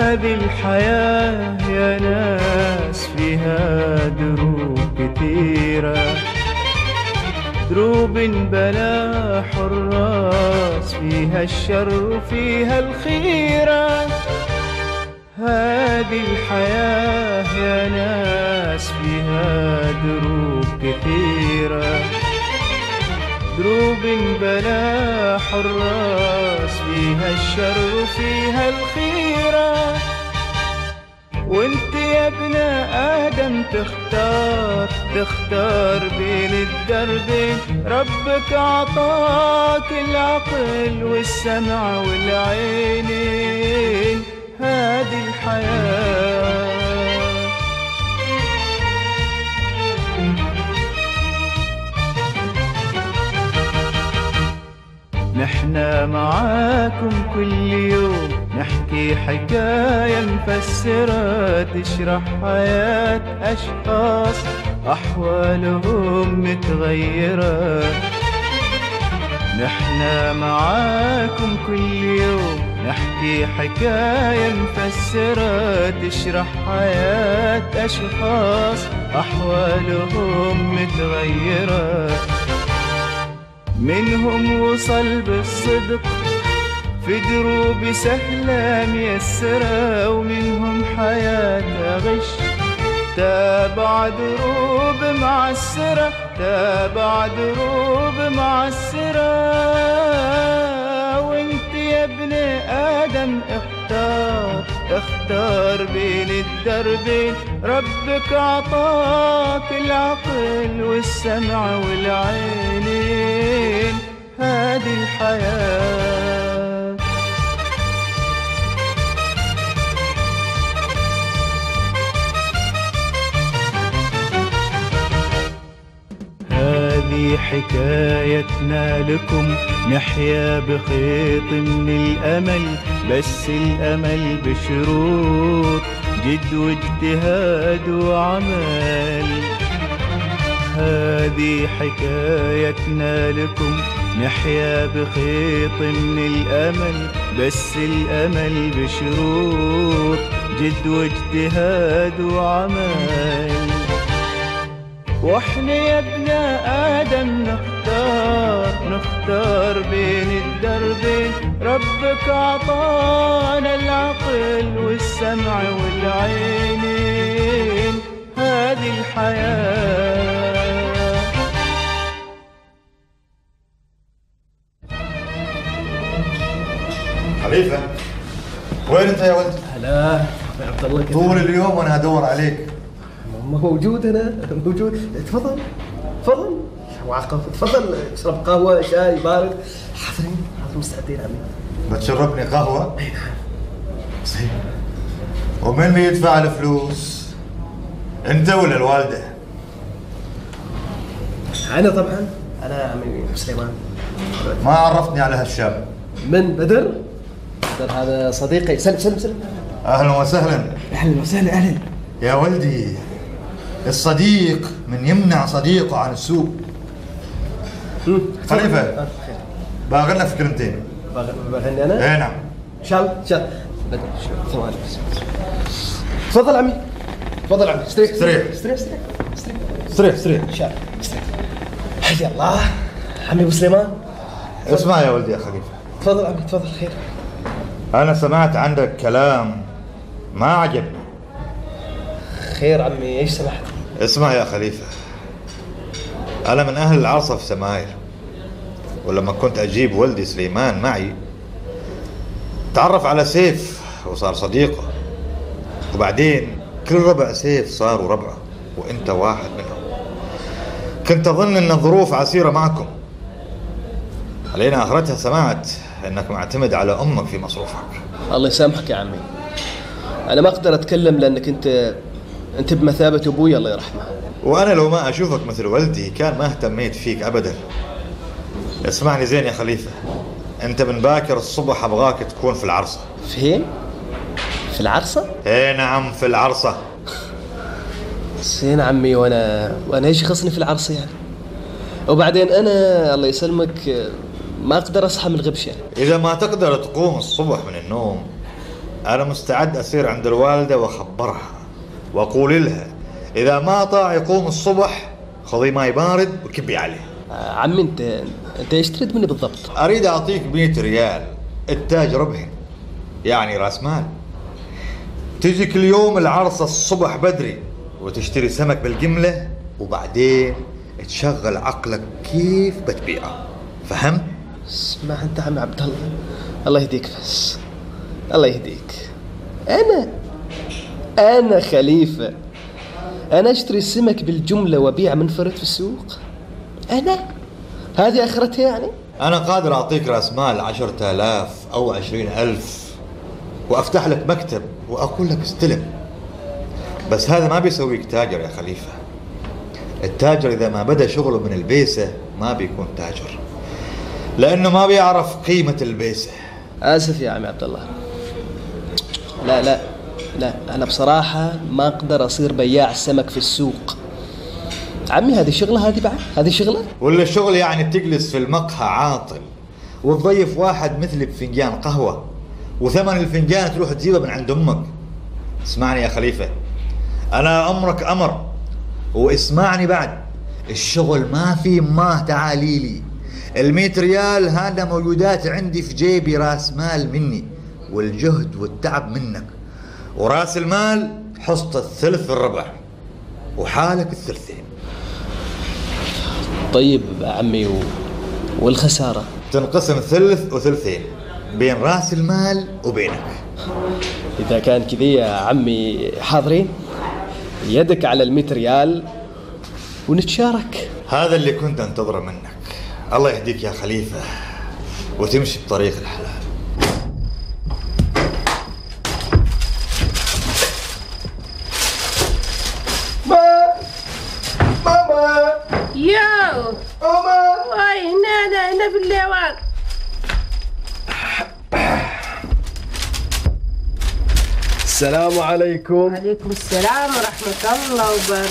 هذه الحياة يا ناس فيها دروب كثيرة، دروب بلا حراس، فيها الشر وفيها الخيرة. هذه الحياة يا ناس فيها دروب كثيرة، دروب بلا حراس، فيها الشر وفيها الخيرة. وانت يا ابن آدم تختار بين الدربين، ربك عطاك العقل والسمع والعينين. هذه الحياة نحنا معاكم كل يوم، نحكي حكاية مفسرة تشرح حياة أشخاص أحوالهم متغيرة. نحنا معاكم كل يوم، نحكي حكاية مفسرة تشرح حياة أشخاص أحوالهم متغيرة. منهم وصل بالصدق في دروب سهلة ميسرة، ومنهم حياة غش تابع دروب معسرة، تابع دروب معسرة. وانت يا ابن آدم اختار بين الدربين، ربك عطاك العقل والسمع والعينين. هذه الحياة هذه حكايتنا لكم، نحيا بخيط من الأمل، بس الأمل بشروط جد واجتهاد وعمل. هذه حكايتنا لكم، نحيا بخيط من الأمل، بس الأمل بشروط جد واجتهاد وعمل. واحنا يا ابن آدم نختار بين الدربين، ربك عطانا العقل والسمع والعينين. هذه الحياة خليفة، وين انت يا ولد؟ هلا يا عبد الله، طول اليوم وانا ادور عليك. موجود، انا موجود. تفضل تفضل واقف، تفضل اشرب قهوه شاي بارد. حاضرين مستعدين عمي. بتشربني قهوه؟ اي نعم. صحيح. ومن بيدفع الفلوس؟ انت ولا الوالده؟ انا طبعا، انا عمي سليمان. ما عرفتني على هالشاب. من بدر هذا صديقي. سلم. اهلا وسهلا. اهلا وسهلا. اهلا يا ولدي. الصديق من يمنع صديقه عن السوء. خليفة، باغلنا في كلمتين. باغني انا؟ اي نعم. شال بدر ثواني بس. تفضل عمي، تفضل عمي. استريح. شال استريح. حي الله عمي ابو سليمان. اسمع يا ولدي يا خليفة. تفضل عمي، تفضل. خير. انا سمعت عندك كلام ما عجبني. خير عمي، ايش سمحت؟ اسمع يا خليفة، انا من اهل العرصة في سماير، ولما كنت اجيب ولدي سليمان معي تعرف على سيف وصار صديقه، وبعدين كل ربع سيف صاروا ربعه وانت واحد منهم. كنت اظن ان الظروف عسيرة معكم، علينا اخرتها سمعت انك معتمد على امك في مصروفك. الله يسامحك يا عمي، انا ما اقدر اتكلم لانك انت بمثابة ابوي الله يرحمه. وانا لو ما اشوفك مثل ولدي كان ما اهتميت فيك ابدا. اسمعني زين يا خليفة، انت من باكر الصبح ابغاك تكون في العرصة. فين؟ في العرصة؟ ايه نعم في العرصة. زين عمي، وانا ايش يخصني في العرصة يعني؟ وبعدين انا الله يسلمك ما اقدر اصحى من الغبش يعني. اذا ما تقدر تقوم الصبح من النوم أنا مستعد أسير عند الوالدة وأخبرها وأقول لها إذا ما طاع يقوم الصبح خذي ماي بارد وكبي عليه. عمي انت ايش تريد مني بالضبط؟ أريد أعطيك 100 ريال، التاج ربح يعني راس مال. تجي كل يوم العرصة الصبح بدري وتشتري سمك بالجملة، وبعدين تشغل عقلك كيف بتبيعه. فهمت؟ اسمع انت عم عبد الله، الله يهديك بس، الله يهديك. انا خليفة، انا اشتري السمك بالجملة وابيع منفرد في السوق؟ انا هذه اخرتها يعني؟ أنا قادر أعطيك رأس مال 10,000 أو 20,000 وأفتح لك مكتب وأقول لك استلم، بس هذا ما بيسويك تاجر يا خليفة. التاجر إذا ما بدأ شغله من البيسة ما بيكون تاجر، لأنه ما بيعرف قيمة البيسة. آسف يا عمي عبد الله، لا أنا بصراحة ما أقدر أصير بياع سمك في السوق. عمي هذه شغلة، هذه شغلة. ولا الشغل يعني تجلس في المقهى عاطل وتضيف واحد مثلي بفنجان قهوة وثمن الفنجان تروح تجيبه من عند أمك. اسمعني يا خليفة، أنا أمرك أمر، واسمعني بعد، الشغل ما في ما تعاليلي. 100 ريال هذا موجودات عندي في جيبي، راس مال مني والجهد والتعب منك، وراس المال حصة الثلث في الربع وحالك الثلثين. طيب عمي والخسارة؟ تنقسم ثلث وثلثين بين راس المال وبينك. إذا كان كذا يا عمي حاضرين، يدك على 100 ريال ونتشارك. هذا اللي كنت أنتظره منك. الله يهديك يا خليفة وتمشي بطريق الحلال. ماما ياو ماما واي هنا في الليوان. السلام عليكم. وعليكم السلام ورحمة الله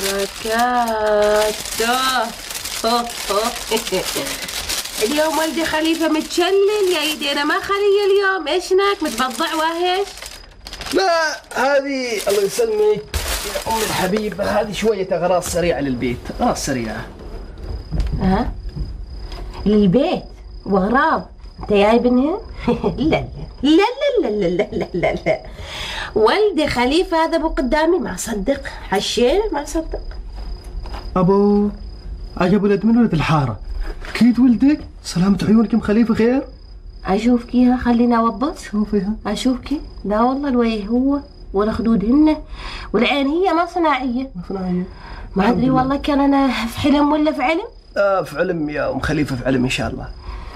وبركاته. اليوم ولدي خليفة متشلل يا ايدي، انا ما خليه اليوم. ايش هناك متبضع واهش؟ لا هذه الله يسلمك يا أم الحبيبة، هذه شوية أغراض سريعة للبيت، أغراض سريعة. ها؟ للبيت واغراض انت جايب منها؟ لا لا لا لا لا لا لا لا، ولدي خليفة هذا ابو قدامي ما صدق هالشيء، ما صدق. أبو عجب ولد من ولد الحارة، أكيد ولدك. سلامة عيونك أم خليفة خير؟ أشوفك يا خليني أوبط. شوفيها. أشوفك. لا والله الوجه هو ولا خدودهن والعين هي ما صناعية. ما صناعية. ما أدري والله كان أنا في حلم ولا في علم. في علم يا أم خليفة، في علم إن شاء الله.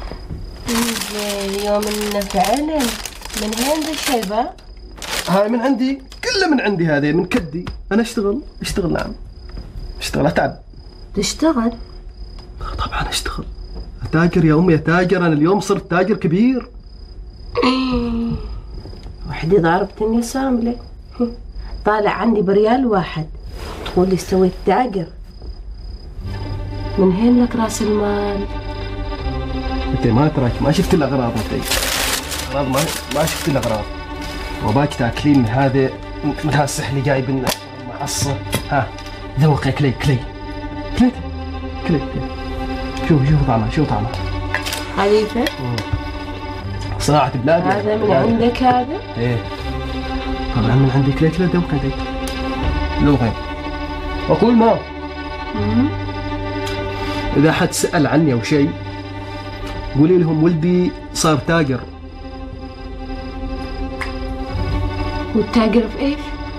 يوم إنه في علم. من هين ذا الشيبة؟ هاي من عندي، كله من عندي، هذا من كدي. أنا أشتغل نعم، أشتغل أتعب. تشتغل؟ طبعا أشتغل، أتاجر يا أمي، أتاجر. أنا اليوم صرت تاجر كبير. وحدي ضاربتني ساملة، طالع عندي بريال واحد تقول لي سويت تاجر. من هين لك راس المال؟ أنت ما تراك، ما شفت الأغراض. أنت أغراض ما شفت الأغراض، وباك تاكلين من هذا من هالسحلي جايب لنا معصة. ها ذوق يا كلي. شوف طعمه، شوف طعمه. خليفة صناعة بلادي. هذا من عندك هذا؟ ايه طبعا من عندك. ليك لا ذوق عندك ذوقين. أقول ما إذا حد سأل عني أو شيء قولي لهم ولدي صار تاجر. والتاجر في إيش؟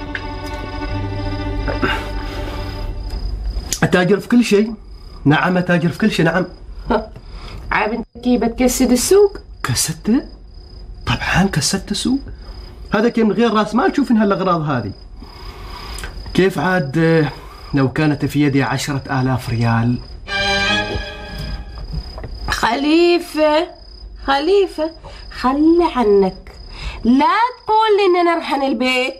أتاجر في كل شيء. نعم أتاجر في كل شيء، نعم. عاب انت كيف بتكسد السوق؟ كسدته؟ طبعا كسدت السوق. هذا كيف من غير راس مال تشوفين هالأغراض هذه. كيف عاد لو كانت في يدي 10,000 ريال؟ خليفة خلي عنك، لا تقول لي إن أنا رحن البيت.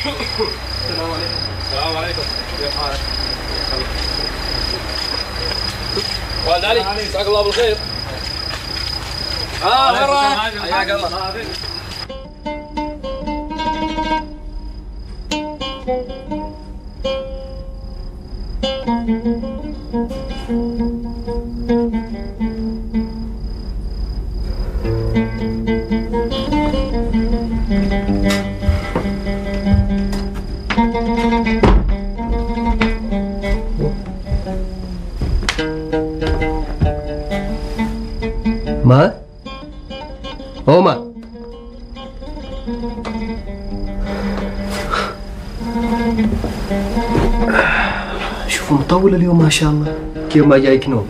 السلام عليكم. كيف حالك؟ والد علي جزاك الله بالخير. وين رايح؟ حياك الله. ما؟ هوما شوفوا مطول اليوم ما شاء الله، كيف ما جايك نوم؟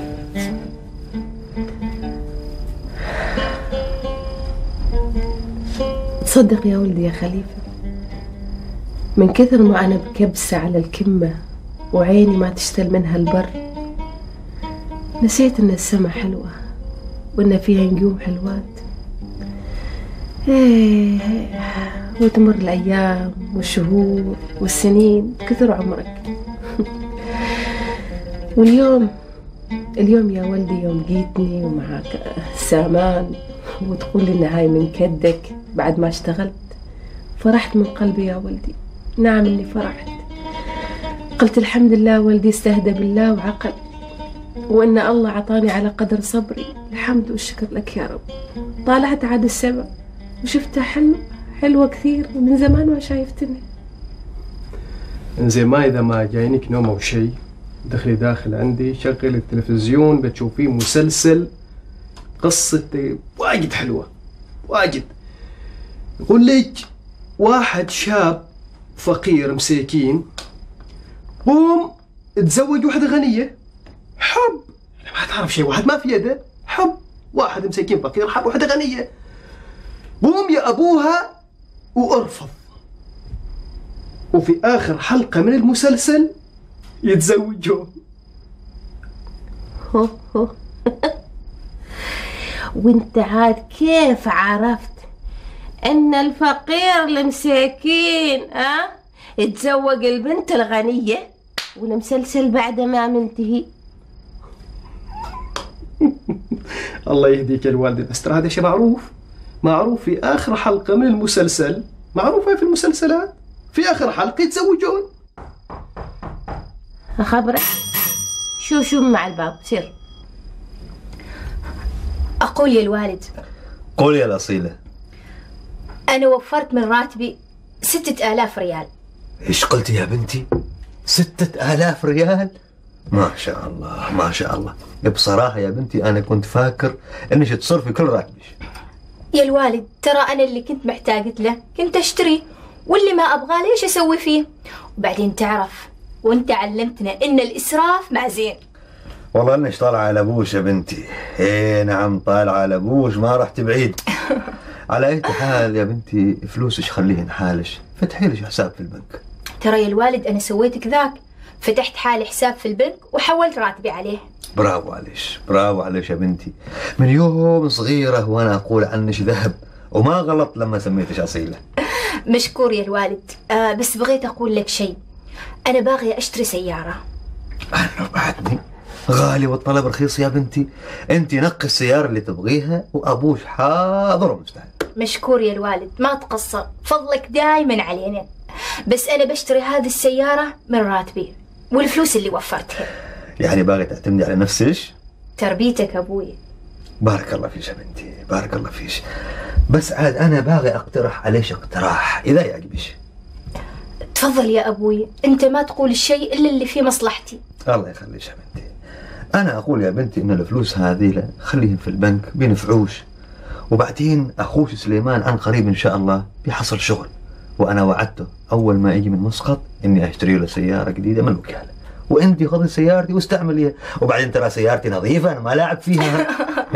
تصدق يا ولدي يا خليفة، من كثر ما أنا بكبسة على الكمة وعيني ما تشتل منها البر، نسيت إن السما حلوة وإن فيها نجوم حلوات. وتمر الأيام والشهور والسنين كثر عمرك. واليوم يا ولدي يوم جيتني ومعاك سامان وتقول لي إن هاي من كدك بعد ما اشتغلت، فرحت من قلبي يا ولدي. نعم إني فرحت، قلت الحمد لله ولدي استهدى بالله وعقل، وإن الله عطاني على قدر صبري. الحمد والشكر لك يا رب. طالعت عاد السما وشفتها حلوة كثير، ومن زمان ما شايفتني. انزين، ما اذا ما جاينك نوم او شيء دخلي داخل عندي، شغل التلفزيون بتشوفين مسلسل قصة واجد حلوة واجد. يقول لك واحد شاب فقير مساكين قوم تزوج واحدة غنية، حب ما تعرف شيء، واحد ما في يده حب، واحد مساكين فقير حب واحدة غنية، قوم يا أبوها وأرفض، وفي آخر حلقة من المسلسل يتزوجون. وانت عاد كيف عرفت ان الفقير المساكين يتزوج البنت الغنية والمسلسل بعد ما منتهي؟ الله يهديك يا الوالدة، بس ترى هذا شيء معروف في آخر حلقة من المسلسل، معروفة في المسلسلات في آخر حلقة يتزوجون. أخبرك شو مع الباب، سير. أقول يا الوالد. قولي يا الأصيلة. أنا وفرت من راتبي 6000 ريال. إيش قلتي يا بنتي؟ 6000 ريال؟ ما شاء الله ما شاء الله. بصراحة يا بنتي أنا كنت فاكر إنش تصرفي كل راتبك. يا الوالد ترى أنا اللي كنت محتاجت له كنت أشتري، واللي ما أبغاه ليش أسوي فيه؟ وبعدين تعرف وأنت علمتنا إن الإسراف ما زين. والله إنش طالعة على بوش يا بنتي. إيه نعم طالعة على بوش، ما رحت بعيد. على أي حال يا بنتي فلوسش خليهن حالش، فتحي لي حساب في البنك. ترى يا الوالد أنا سويت كذاك، فتحت حالي حساب في البنك وحولت راتبي عليه. برافو عليش برافو عليش يا بنتي، من يوم صغيرة وأنا أقول عنش ذهب، وما غلط لما سميتش أصيلة. مشكور يا الوالد. بس بغيت أقول لك شيء، أنا باغية أشتري سيارة. أنا بعدني غالي والطلب رخيص يا بنتي، أنت نقي السيارة اللي تبغيها وأبوش حاضر ومستعد. مشكور يا الوالد، ما تقصر، فضلك دايما علينا. بس أنا بشتري هذه السيارة من راتبي والفلوس اللي وفرتها. يعني باغي تعتمدي على نفسك؟ تربيتك أبوي. بارك الله فيش يا بنتي بارك الله فيش. بس عاد أنا باغي أقترح عليش اقتراح إذا يعجبش. تفضل يا أبوي، أنت ما تقول الشيء إلا اللي فيه مصلحتي. الله يخليش يا بنتي. أنا أقول يا بنتي إن الفلوس هذه خليهم في البنك بينفعوش، وبعدين أخوش سليمان عن قريب إن شاء الله بيحصل شغل، وأنا وعدته أول ما يجي من مسقط إني أشتري له سيارة جديدة من الوكالة، وأنتي خذي سيارتي واستعمليها، وبعدين ترى سيارتي نظيفة أنا ما لاعب فيها.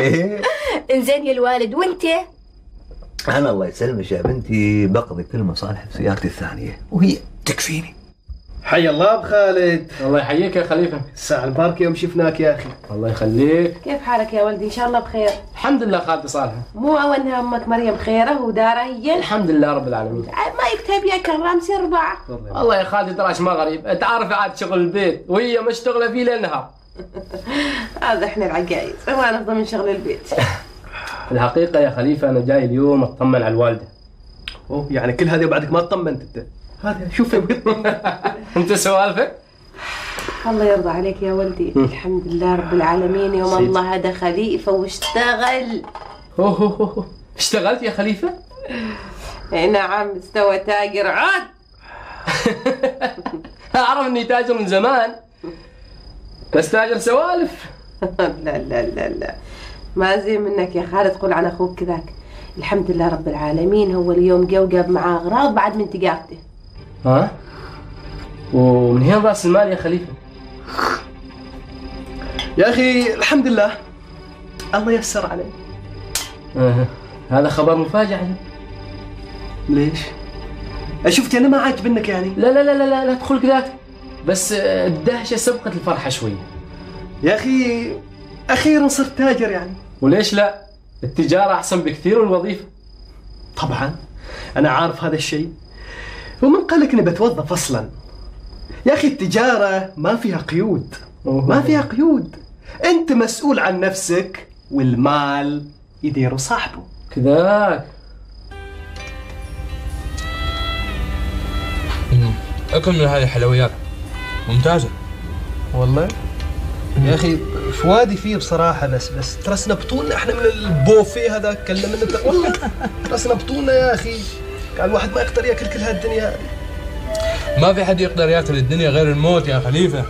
إنزين يا الوالد، وأنت؟ أنا الله يسلمك يا بنتي بقضي كل مصالحي في سيارتي الثانية وهي تكفيني. حي الله بخالد. الله يحييك يا خليفة. الساعة الباركة يوم شفناك يا أخي. الله يخليك. كيف حالك يا ولدي؟ إن شاء الله بخير. الحمد لله خالتي صالحة. مو أولها أمك مريم خيرة ودارة هي؟ الحمد لله رب العالمين. ما يكتب يا كرام سير 4. والله يا خالتي تراش ما غريب، أنت عارف عاد شغل البيت وهي مشتغلة فيه ليل نهار، هذا احنا العقايد ما نفضل من شغل البيت. الحقيقة يا خليفة أنا جاي اليوم أطمن على الوالدة. اوه يعني كل هذه وبعدك ما تطمنت انت؟ هذا شوف أنت سوالفك؟ الله يرضى عليك يا ولدي. الحمد لله رب العالمين. يوم الله هذا خليفة واشتغل. أوه اشتغلت يا خليفة؟ نعم استوى تاجر عاد. أعرف إني تاجر من زمان بس تاجر سوالف. لا لا لا لا ما زي منك يا خالد تقول عن أخوك كذاك. الحمد لله رب العالمين هو اليوم جاب معاه أغراض بعد من تجارته. ها؟ ومن هنا رأس المال يا خليفة؟ يا اخي الحمد لله الله يسر علي. هذا خبر مفاجئ. ليش؟ شفت انا ما عاجبنك يعني؟ لا لا لا لا لا تدخل كذاك بس الدهشة سبقت الفرحة شوي. يا اخي اخيرا صرت تاجر يعني. وليش لا؟ التجارة أحسن بكثير من الوظيفة. طبعا انا عارف هذا الشيء. ومن قال لك اني بتوظف اصلا؟ يا اخي التجارة ما فيها قيود. ما فيها قيود. انت مسؤول عن نفسك والمال يديره صاحبه. كذاك. أكل من هذه الحلويات ممتازة والله يا اخي فوادي فيه بصراحه بس ترسنا بطولنا احنا من البوفيه هذا كلمنا انت والله ترسنا بطولنا يا اخي. كان الواحد ما يقدر ياكل كل هالدنيا. ما في حد يقدر ياكل الدنيا غير الموت يا خليفة.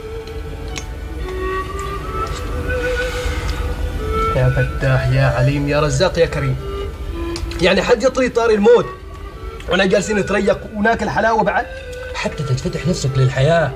يا فتاح يا عليم يا رزاق يا كريم. يعني حد يطري طاري الموت وانا جالسين نتريق وناكل حلاوه بعد؟ حتى تتفتح نفسك للحياة.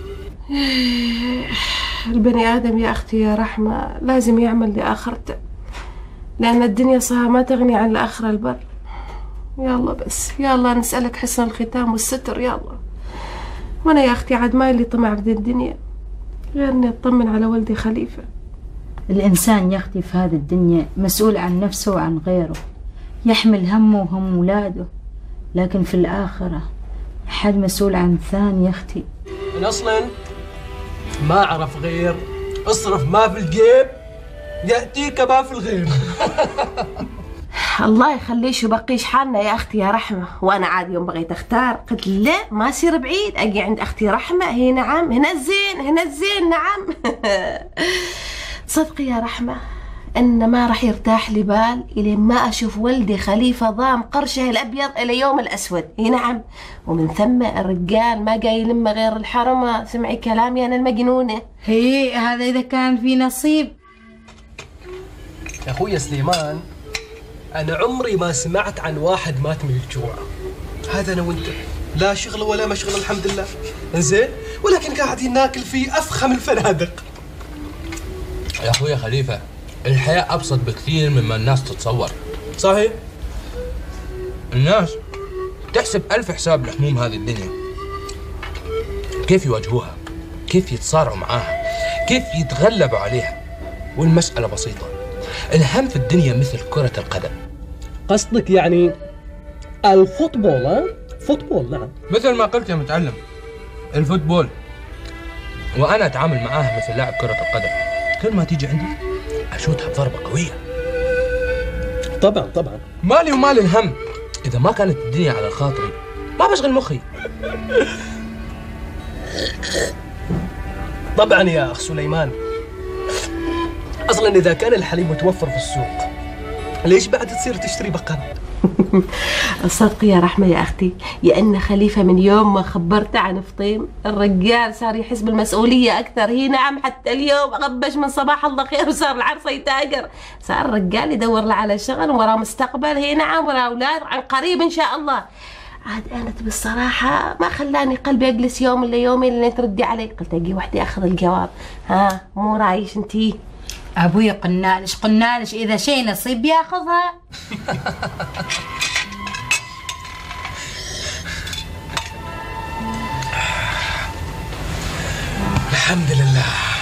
البني آدم يا أختي يا رحمة لازم يعمل لآخرته لأن الدنيا صها ما تغني عن الآخرة البر. يلا بس يلا نسألك حسن الختام والستر يلا. وأنا يا أختي عاد ما اللي طمع بدي الدنيا غير إني أطمن على ولدي خليفة. الإنسان يا أختي في هذه الدنيا مسؤول عن نفسه وعن غيره، يحمل همه وهم ولاده، لكن في الآخرة حد مسؤول عن ثاني يا أختي. أنا أصلاً ما أعرف غير اصرف ما في الجيب يأتيك ما في الغيب. الله يخليش وبقيش حالنا يا أختي يا رحمة. وأنا عاد يوم بغيت أختار قلت لا ما أصير بعيد أجي عند أختي رحمة. هي نعم هنا الزين هنا الزين نعم. صدقي يا رحمة أن ما راح يرتاح لي بال إلى ما أشوف ولدي خليفة ضام قرشه الأبيض إلى يوم الأسود. هي نعم. ومن ثم الرجال ما جاي يلم غير الحرمة. سمعي كلامي أنا المجنونة. هي هذا إذا كان في نصيب. يا أخوي سليمان أنا عمري ما سمعت عن واحد مات من الجوع. هذا أنا وأنت لا شغل ولا مشغل الحمد لله إنزين، ولكن قاعدين ناكل في أفخم الفنادق. يا أخوي خليفة الحياة أبسط بكثير مما الناس تتصور. صحيح. الناس تحسب 1000 حساب لهموم هذه الدنيا، كيف يواجهوها، كيف يتصارعوا معاها، كيف يتغلبوا عليها. والمسألة بسيطة، الهم في الدنيا مثل كرة القدم. قصدك يعني الفوتبول؟ ها؟ فوتبول نعم. مثل ما قلت يا متعلم الفوتبول، وأنا أتعامل معاها مثل لاعب كرة القدم. كل ما تيجي عندي أشوتها بضربة قوية. طبعا مالي ومال الهم. إذا ما كانت الدنيا على خاطري ما بشغل مخي. طبعا يا أخ سليمان. أصلا إذا كان الحليب متوفر في السوق ليش بعد تصير تشتري بقر؟ الصدق يا رحمة يا أختي يا أن خليفة من يوم ما خبرته عن فطيم الرجال صار يحس بالمسؤولية أكثر. هي نعم حتى اليوم غبش من صباح الله خير وصار العرصة يتاجر. صار الرجال يدور له على شغل وراه مستقبل. هي نعم وراه أولاد عن قريب إن شاء الله. عاد أنا بالصراحة ما خلاني قلبي أجلس يوم إلا يومين اللي تردي علي. قلت أجي وحدي أخذ الجواب. ها مو رايش أنتي؟ أبوي قنالش إذا شيء نصيب ياخذها. الحمد لله.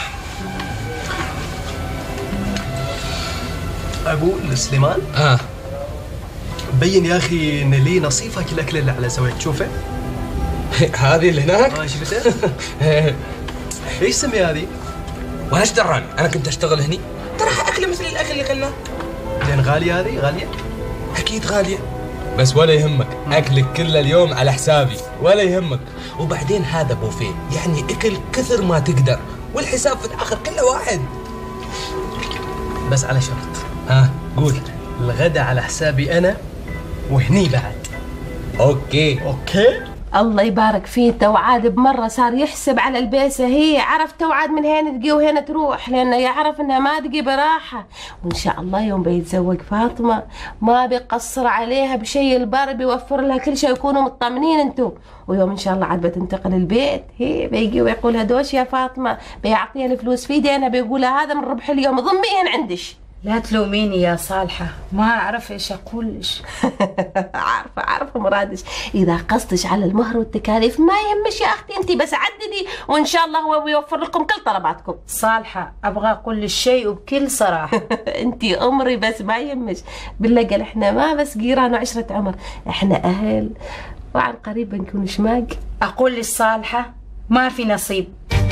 أقول سليمان بين يا أخي إن لي نصيفة كل الأكل اللي على زواج. تشوفه هذه اللي هناك؟ شفتها؟ إيش سمي هذه؟ وانا ايش دراني؟ انا كنت اشتغل هني، ترى اكله مثل الاكل اللي اكلناه. زين غاليه هذه؟ غاليه؟ اكيد غاليه، بس ولا يهمك، اكلك كله اليوم على حسابي ولا يهمك. وبعدين هذا بوفيه، يعني اكل كثر ما تقدر، والحساب في الاخر كله واحد. بس على شرط. ها قول. الغدا على حسابي انا، وهني بعد. اوكي. الله يبارك فيه. توعاد بمرة صار يحسب على البيسة، هي عرف توعاد من هين تجي وهين تروح، لأنه يعرف إنها ما تجي براحة. وإن شاء الله يوم بيتزوج فاطمة ما بيقصر عليها بشيء، البر بيوفر لها كل شيء، يكونوا مطمنين انتو. ويوم إن شاء الله عاد بتنتقل البيت، هي بيجي ويقولها دوش يا فاطمة، بيعطيها الفلوس في دينها، بيقولها هذا من ربح اليوم، ضميهن عندش. لا تلوميني يا صالحة، ما أعرف إيش أقولش. عارفة مرادش. إذا قصدش على المهر والتكاليف ما يهمش يا أختي، أنت بس عددي وإن شاء الله هو بيوفر لكم كل طلباتكم. صالحة أبغى أقول الشيء وبكل صراحة. أنت عمري بس ما يهمش، بالله قال إحنا ما بس جيران وعشرة عمر، إحنا أهل وعن قريب بنكون شماق. أقول للصالحة ما في نصيب.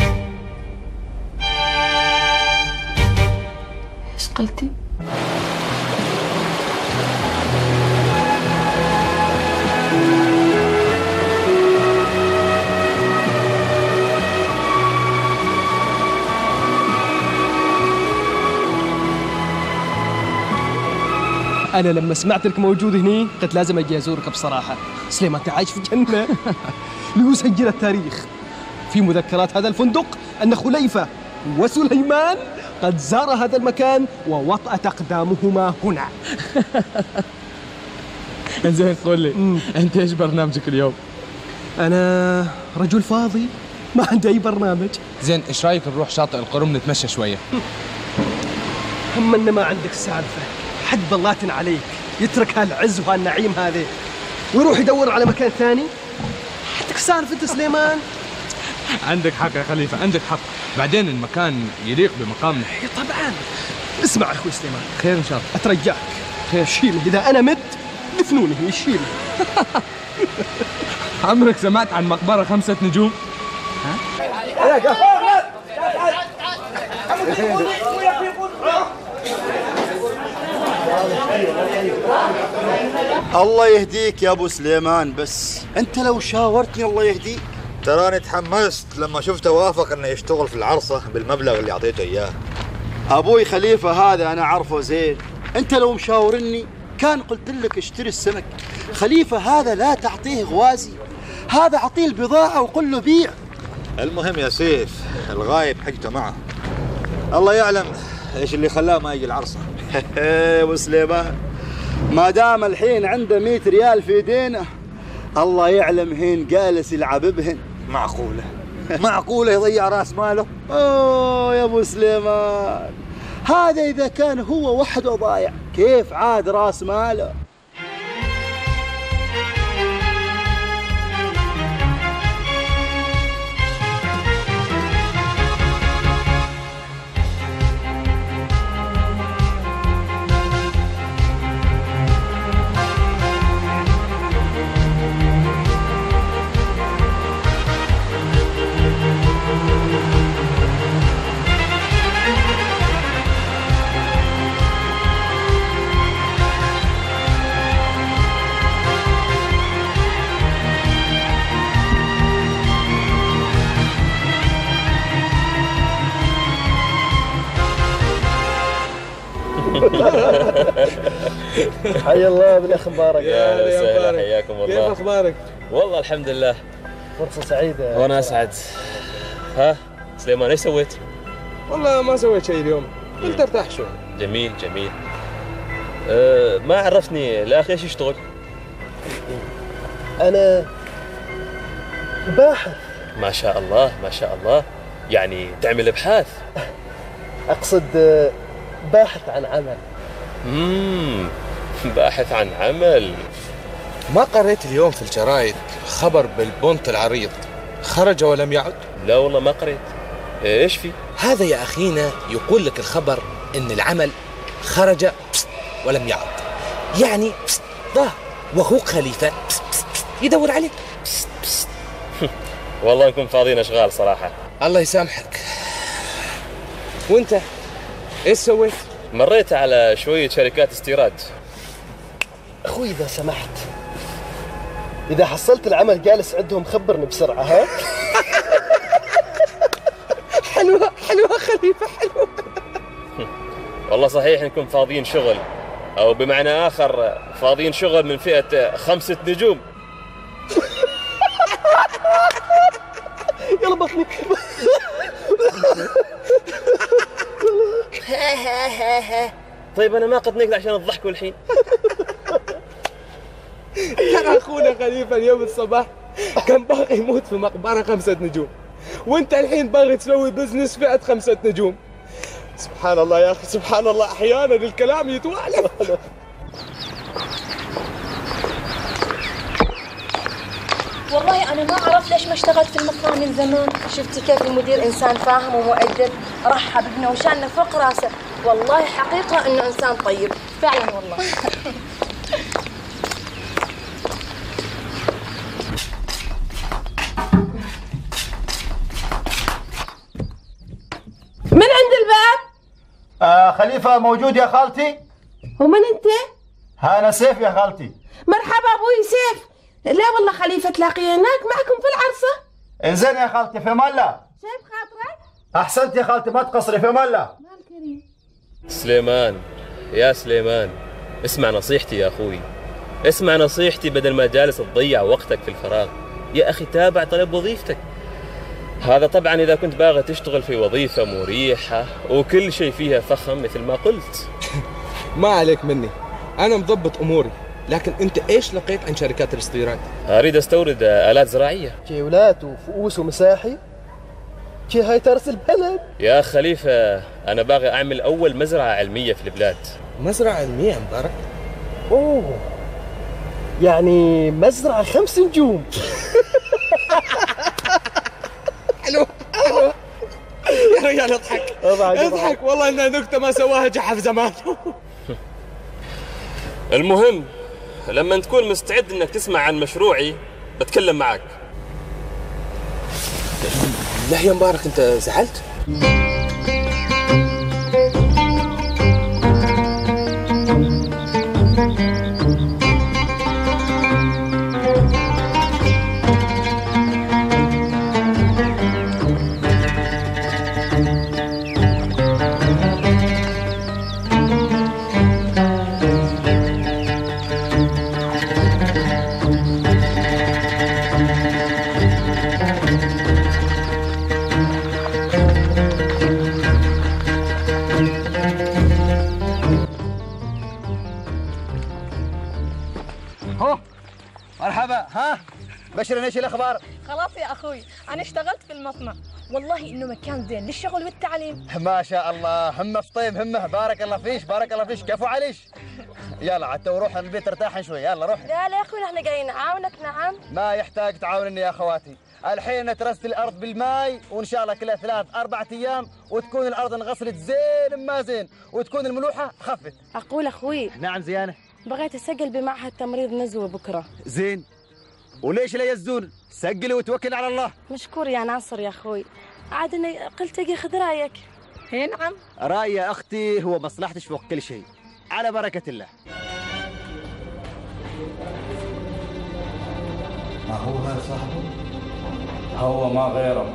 ايش قلتي؟ انا لما سمعت لك موجود هني قلت لازم اجي ازورك بصراحه. سليمان انت عايش في جنه. ليسجل التاريخ في مذكرات هذا الفندق ان خليفه وسليمان قد زار هذا المكان ووطأت أقدامهما هنا. زين قول لي أنت إيش برنامجك اليوم؟ أنا رجل فاضي ما عندي أي برنامج. زين إيش رأيك نروح شاطئ القرم نتمشى شوية؟ هم إن ما عندك سالفة، حد بلاتن عليك يترك هالعز وهالنعيم هذا ويروح يدور على مكان ثاني. عندك سالفة سليمان. عندك حق يا خليفة، عندك حق. بعدين المكان يليق بمقامنا. طبعا. اسمع أخوي سليمان، خير إن شاء الله. أترجاك خير شيل، إذا أنا مت دفنوني يشيل. عمرك سمعت عن مقبرة 5 نجوم؟ الله يهديك يا ابو سليمان، بس انت لو شاورتني الله يهديك. تراني تحمست لما شفته وافق انه يشتغل في العرصة بالمبلغ اللي اعطيته اياه. ابوي خليفة هذا انا اعرفه زين، انت لو مشاورني كان قلت لك اشتري السمك. خليفة هذا لا تعطيه غوازي، هذا اعطيه البضاعة وقل له بيع. المهم يا سيف الغايب حقته معه، الله يعلم ايش اللي خلاه ما يجي العرصة. ابو سليمان ما دام الحين عنده 100 ريال في يدينه، الله يعلم هين جالس يلعب بهن. معقولة يضيع راس ماله؟ اوه يا ابو سليمان، هذا اذا كان هو وحده ضايع كيف عاد راس ماله؟ حيا الله بالاخ مبارك. يا اهلا وسهلا، حياكم الله. كيف اخبارك؟ والله الحمد لله، فرصه سعيده. وانا اسعد. ها سليمان ايش سويت؟ والله ما سويت شيء اليوم، قلت ارتاح شوي. جميل جميل. ما عرفني الاخ ايش يشتغل؟ انا باحث. ما شاء الله ما شاء الله، يعني تعمل ابحاث؟ اقصد باحث عن عمل. باحث عن عمل. ما قريت اليوم في الجرايد خبر بالبونت العريض خرج ولم يعد؟ لا والله ما قريت. ايش في؟ هذا يا اخينا يقول لك الخبر ان العمل خرج ولم يعد، يعني ضاع، واخوك خليفة يدور عليه. والله نكون فاضيين اشغال صراحة. الله يسامحك. وانت ايش سويت؟ مريت على شوية شركات استيراد. اخوي اذا سمحت، اذا حصلت العمل جالس عندهم خبرني بسرعة. ها؟ حلوة خليفة، حلوة. والله صحيح انكم فاضيين شغل، او بمعنى اخر فاضيين شغل من فئة 5 نجوم. يلا بطني. طيب انا ما قدنيك عشان تضحكوا الحين. ترى اخونا خليفة اليوم الصباح كان باغي يموت في مقبرة 5 نجوم، وانت الحين باغي تسوي بزنس فئة 5 نجوم. سبحان الله يا اخي، سبحان الله، احيانا الكلام يتوالف. والله أنا ما أعرف ليش ما اشتغلت في المصنع من زمان. شفتي كيف المدير إنسان فاهم ومؤدب، رحب بنا وشاننا فوق راسه. والله حقيقة إنه إنسان طيب فعلا والله. من عند الباب؟ خليفة موجود يا خالتي؟ ومن أنت؟ أنا سيف يا خالتي. مرحبا أبوي سيف. لا والله خليفة تلاقيه هناك معكم في العرصة. انزين يا خالتي، في مالة. شايف خاطرك؟ أحسنت يا خالتي، ما تقصري، في مالة. سليمان، يا سليمان، اسمع نصيحتي يا أخوي، اسمع نصيحتي بدل ما جالس تضيع وقتك في الفراغ. يا أخي تابع طلب وظيفتك. هذا طبعا إذا كنت باغي تشتغل في وظيفة مريحة وكل شيء فيها فخم مثل ما قلت. ما عليك مني، أنا مضبط أموري. لكن أنت إيش لقيت عن شركات الاستيراد؟ أريد أستورد آلات زراعية. جيولات وفؤوس ومساحي. هاي ترس البلد. يا خليفة أنا باغي أعمل أول مزرعة علمية في البلاد. مزرعة علمية مبارك؟ أوه، يعني مزرعة 5 نجوم. حلو. يا رجال اضحك اضحك، والله إنها نكتة ما سواها جحف زمان. المهم لما تكون مستعد إنك تسمع عن مشروعي بتكلم معك. لا يا مبارك، أنت زعلت؟ مرحبا. ها بشرين، ايش الاخبار؟ خلاص يا أخوي، أنا اشتغلت في المصنع، والله إنه مكان زين للشغل والتعليم. ما شاء الله، همه في طيب، همه. بارك الله فيش، بارك الله فيش. كفو عليش. يلا عاد وروح البيت ارتاح شوي. يلا روح. لا يا أخوي، نحن جايين نعاونك. نعم، ما يحتاج تعاونني يا اخواتي. الحين ترست الارض بالماي، وان شاء الله كلها 3-4 ايام وتكون الارض انغسلت زين ما زين، وتكون الملوحه خفت. أقول أخوي. نعم زيانه. بغيت أسجل بمعهد تمريض نزوة بكرة. زين، وليش لا يزون؟ سجلي وتوكل على الله. مشكور يا ناصر يا أخوي. عاد أنا قلت أجي خذ رأيك. هي نعم. رأيي يا أختي هو مصلحتك فوق كل شيء، على بركة الله. ما هو غير صاحبه؟ هو ما غيره.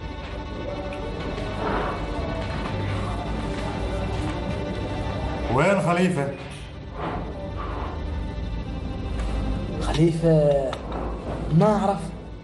وين خليفة؟ خليفة ما أعرف.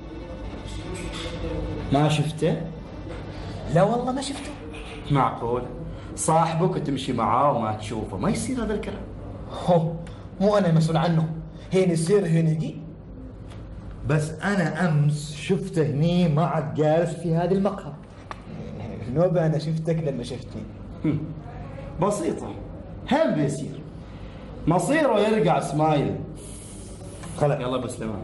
ما شفته؟ لا والله ما شفته. معقول صاحبك تمشي معاه وما تشوفه؟ ما يصير هذا الكلام. هو مو أنا مسؤول عنه، هين يصير هين يجي. بس أنا أمس شفته هني معك جالس في هذه المقهى. نوبة أنا شفتك لما شفتني. بسيطة، هم بيصير مصيره يرجع اسماعيل. خلق يلا بسلمان.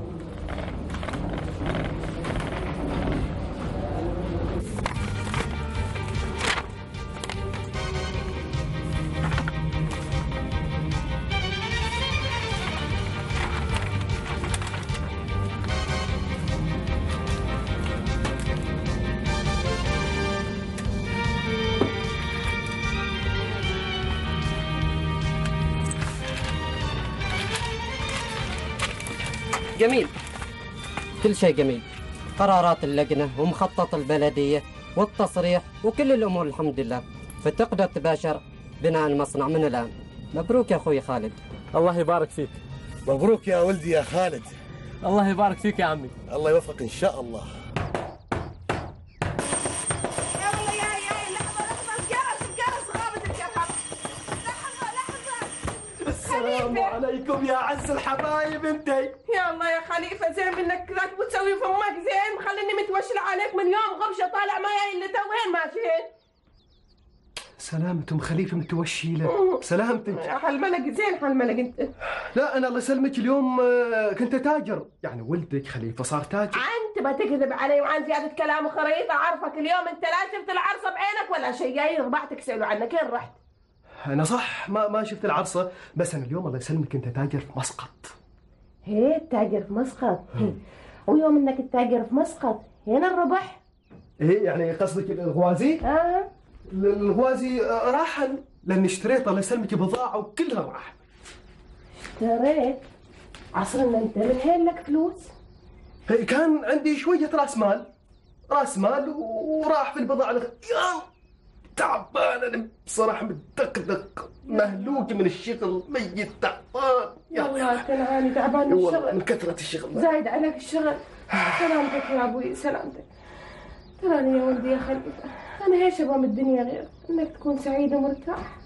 جميل، كل شيء جميل. قرارات اللجنة ومخطط البلدية والتصريح وكل الأمور الحمد لله، فتقدر تباشر بناء المصنع من الآن. مبروك يا أخوي خالد. الله يبارك فيك. مبروك يا ولدي يا خالد. الله يبارك فيك يا عمي. الله يوفقك إن شاء الله. السلام عليكم يا عز الحبايب انتي. يا الله يا خليفة، زين منك ذاك بتسوي في امك زين، مخليني متوشل عليك من يوم غبشة طالع معي اللي توين ماشيين. سلامتم خليفة متوشيلة. سلامتك. حالملك زين، حالملك انت. لا انا الله يسلمك اليوم كنت تاجر، يعني ولدك خليفة صار تاجر. انت بتكذب علي وعن زيادة كلام خريطة. عارفك اليوم انت لا شفت العرصة بعينك ولا شيء، جاي ربعتك سألوا عنك، وين رحت؟ انا صح ما شفت العرصة، بس انا اليوم الله يسلمك كنت تاجر في مسقط. هي تاجر في مسقط؟ ويوم انك تتاجر في مسقط هنا الربح؟ ايه يعني قصدك الغوازي؟ الغوازي راحن، لاني اشتريت الله يسلمك بضاعة وكلها راح. اشتريت؟ عصرنا انت من هين لك فلوس؟ كان عندي شوية راس مال وراح في البضاعة. يا تعبان انا بصراحة، مدقدق مهلوك من الشغل، ميت تعبان. يا الله تنعاني تعبان من الشغل، من كثرة الشغل زايد عليك الشغل. سلامتك يا ابوي، سلامتك. تراني يا ولدي يا خليفة، انا هيش ابغى من الدنيا غير انك تكون سعيد ومرتاح.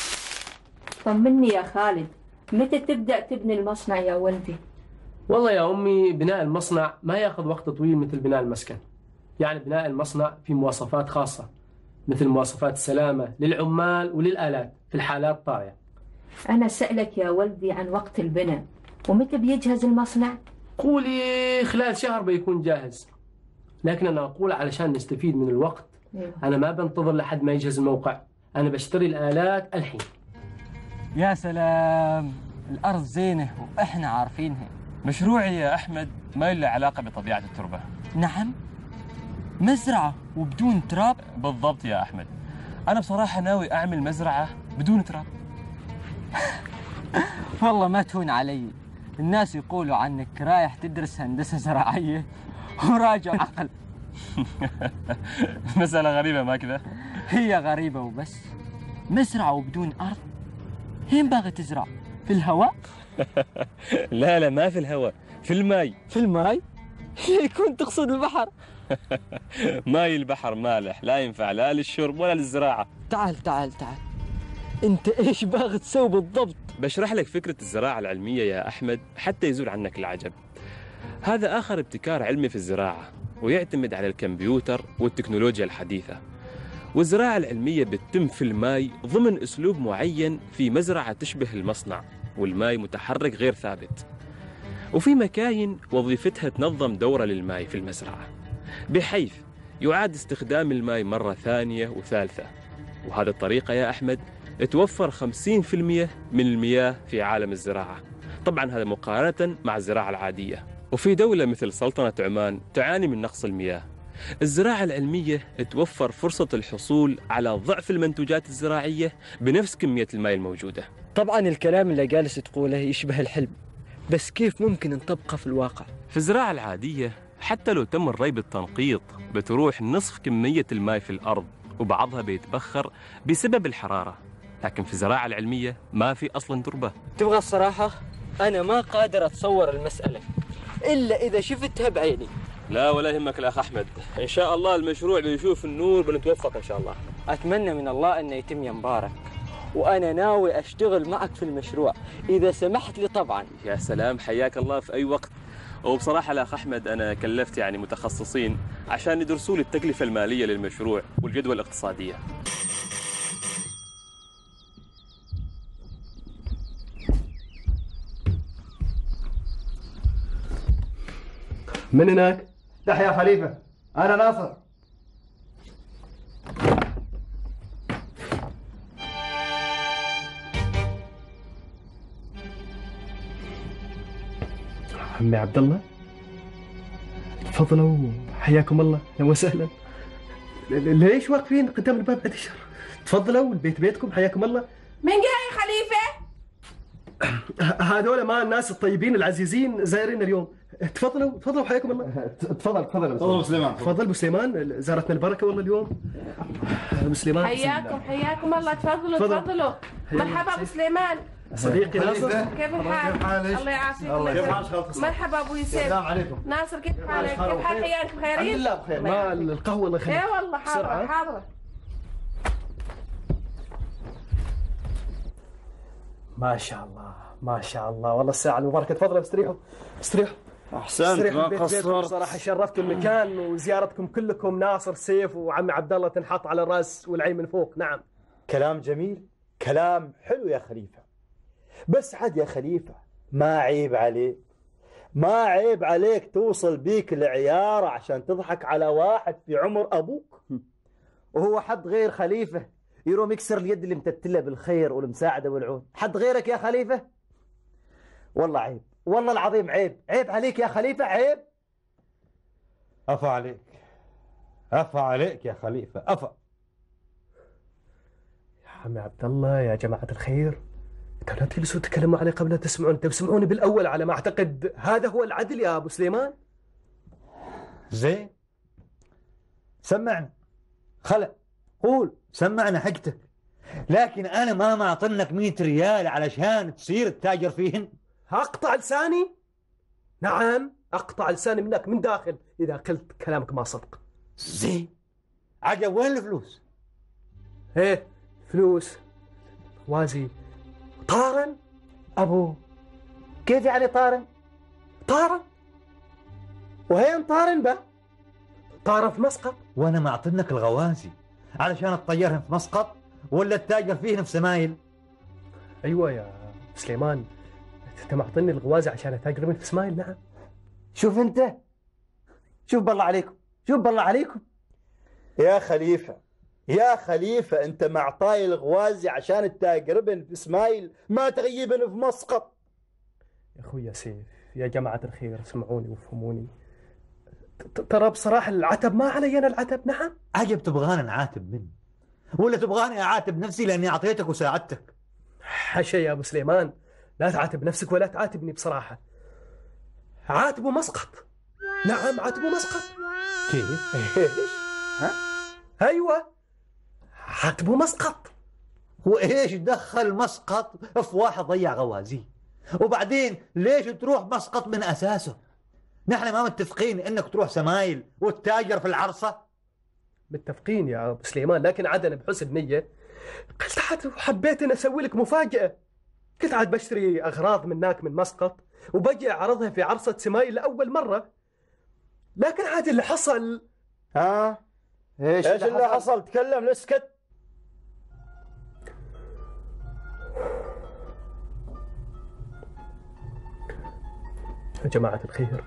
طمني يا خالد، متى تبدأ تبني المصنع يا ولدي؟ والله يا أمي بناء المصنع ما ياخذ وقت طويل مثل بناء المسكن. يعني بناء المصنع في مواصفات خاصة، مثل مواصفات السلامة للعمال وللآلات في الحالات الطارئة. أنا سألك يا ولدي عن وقت البناء، ومتى بيجهز المصنع؟ قولي خلال شهر بيكون جاهز، لكن أنا أقول علشان نستفيد من الوقت. أنا ما بنتظر لحد ما يجهز الموقع، أنا بشتري الآلات الحين. يا سلام، الأرض زينة وإحنا عارفينها. مشروعي يا أحمد ما له علاقة بطبيعة التربة. نعم، مزرعة وبدون تراب؟ بالضبط يا أحمد، أنا بصراحة ناوي أعمل مزرعة بدون تراب. والله ما تهون علي، الناس يقولوا عنك رايح تدرس هندسة زراعية وراجع عقل. مسألة غريبة ما كذا؟ هي غريبة وبس. مزرعة وبدون أرض؟ هين باغي تزرع؟ في الهواء؟ لا ما في الهواء، في الماء. في الماء؟ يكون تقصد البحر؟ ماي البحر مالح، لا ينفع لا للشرب ولا للزراعة. تعال انت ايش باغي تسوي بالضبط؟ بشرح لك فكرة الزراعة العلمية يا أحمد حتى يزول عنك العجب. هذا آخر ابتكار علمي في الزراعة، ويعتمد على الكمبيوتر والتكنولوجيا الحديثة. والزراعة العلمية بتتم في الماء ضمن أسلوب معين في مزرعة تشبه المصنع، والماء متحرك غير ثابت. وفي مكاين وظيفتها تنظم دورة للماء في المزرعة، بحيث يعاد استخدام الماء مرة ثانية وثالثة. وهذه الطريقة يا أحمد توفر 50% من المياه في عالم الزراعة. طبعا هذا مقارنة مع الزراعة العادية. وفي دولة مثل سلطنة عمان تعاني من نقص المياه، الزراعة العلمية توفر فرصة الحصول على ضعف المنتوجات الزراعية بنفس كمية الماء الموجودة. طبعا الكلام اللي جالس تقوله يشبه الحلم، بس كيف ممكن نطبقه في الواقع؟ في الزراعة العادية حتى لو تم الري بالتنقيط بتروح نصف كمية الماء في الأرض، وبعضها بيتبخر بسبب الحرارة. لكن في الزراعة العلمية ما في أصلا تربة. تبغى الصراحة؟ أنا ما قادر أتصور المسألة إلا إذا شفتها بعيني. لا ولا يهمك الأخ أحمد، إن شاء الله المشروع بيشوف النور، بنتوفق إن شاء الله. أتمنى من الله أنه يتم يا مبارك، وأنا ناوي أشتغل معك في المشروع إذا سمحت لي طبعا. يا سلام، حياك الله في أي وقت. وبصراحة الأخ أحمد أنا كلفت يعني متخصصين عشان يدرسوا لي التكلفة المالية للمشروع والجدوى الاقتصادية. من هناك؟ تحيا يا خليفة، أنا ناصر. عمي عبد الله، تفضلوا حياكم الله، اهلا وسهلا. ليش واقفين قدام الباب بعد الشر؟ تفضلوا، البيت بيتكم، حياكم الله. من جاي خليفة؟ هذول ما الناس الطيبين العزيزين زايرين اليوم، تفضلوا حياكم الله. تفضل أبو سليمان. تفضل أبو سليمان، زارتنا البركة والله اليوم. أبو سليمان حياكم الله. تفضلوا. مرحبا أبو سليمان. صديقي ناصر، كيف الحال؟ الله يعافيك. مرحبا أبو يوسف. السلام عليكم. ناصر كيف حالك؟ كيف حال حياك؟ بخيرين؟ الحمد لله بخير. ما القهوة الله يخليك. إيه والله حاضرة. ما شاء الله والله الساعة المباركة. تفضلوا استريحوا. أحسنت ما قصرت صراحة شرفتوا المكان وزيارتكم كلكم. ناصر سيف وعمي عبد الله تنحط على الراس والعين من فوق. نعم كلام جميل، كلام حلو يا خليفة. بس عاد يا خليفة ما عيب عليك توصل بيك العيارة عشان تضحك على واحد في عمر أبوك. وهو حد غير خليفة يروم يكسر اليد اللي متتلة بالخير والمساعدة والعون؟ حد غيرك يا خليفة؟ والله عيب، والله العظيم عيب عليك يا خليفة، عيب. أفا عليك يا خليفة، أفا. يا عمي عبد الله يا جماعة الخير، لا تجلسوا تتكلموا علي قبل لا تسمعون. تسمعوني بالأول على ما أعتقد هذا هو العدل يا أبو سليمان. زين سمعنا، قول سمعنا حقتك، لكن أنا ما معطنك 100 ريال علشان تصير التاجر فيهن. أقطع لساني؟ نعم أقطع لساني منك من داخل إذا قلت كلامك ما صدق. زين عجب، وين الفلوس؟ إيه فلوس وازي. طارن أبو كيف يعني طارن؟ وهين طارن به؟ طارن في مسقط. وأنا معطنك الغوازي علشان تطيرهم في مسقط ولا التاجر فيهن في سمايل؟ أيوة يا سليمان، أنت معطني الغوازي عشان أتاجر في سمايل. نعم. شوف أنت، شوف بالله عليكم يا خليفة أنت معطاي الغوازي عشان تاجربن في سمايل، ما تغيبن في مسقط. يا أخوي سيف، يا جماعة الخير اسمعوني وافهموني. ترى بصراحة العتب ما علي أنا العتب. نعم. عجب تبغاني نعاتب مني ولا تبغاني أعاتب نفسي لأني أعطيتك وساعدتك؟ حاشا يا أبو سليمان، لا تعاتب نفسك ولا تعاتبني بصراحة. عاتبوا مسقط. نعم عاتبوا مسقط. كيف؟ ها؟ أيوة عاتبوا مسقط. وإيش دخل مسقط في واحد ضيع غوازي؟ وبعدين ليش تروح مسقط من أساسه؟ نحن ما متفقين إنك تروح سمايل والتاجر في العرصة؟ متفقين يا أبو سليمان، لكن عاد أنا بحسن نية قلت عاد حبيت أن أسوي لك مفاجأة. كنت عاد بشتري أغراض منك من مسقط وبجي أعرضها في عرصة سمايل لأول مرة، لكن عاد اللي حصل. ايش اللي حصل؟ تكلم، لا اسكت. يا جماعة الخير،